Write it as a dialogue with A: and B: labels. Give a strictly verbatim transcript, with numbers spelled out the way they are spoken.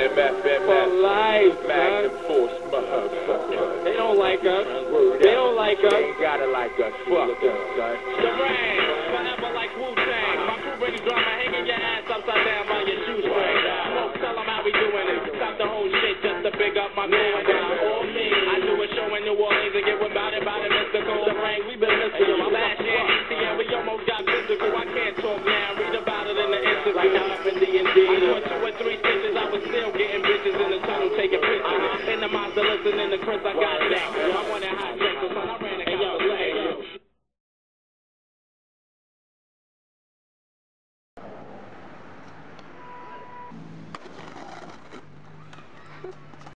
A: M F M
B: For life,
A: Magnum
B: son.
A: Force, motherfucker.
B: They don't like us.
A: Word
B: They
A: up.
B: don't like
A: They
B: us.
A: ain't gotta like us. Fuck them, son.
B: The rain, forever like Wu-Tang. My crew brings drama, hanging your ass upside down by your shoestring. Smoke, tell them how we doing it. Stop the whole shit just to big up my man. All me. I do a show in New Orleans and get about it, about it, mystical. The rain, we been mystical. Last year, yeah, we almost got physical. I can't talk now. Read about it in the instant. Like how up in D and D. I went two or three stitches. I was still getting bitches in the tunnel taking pictures. In the Mazda, listening to Chris, I got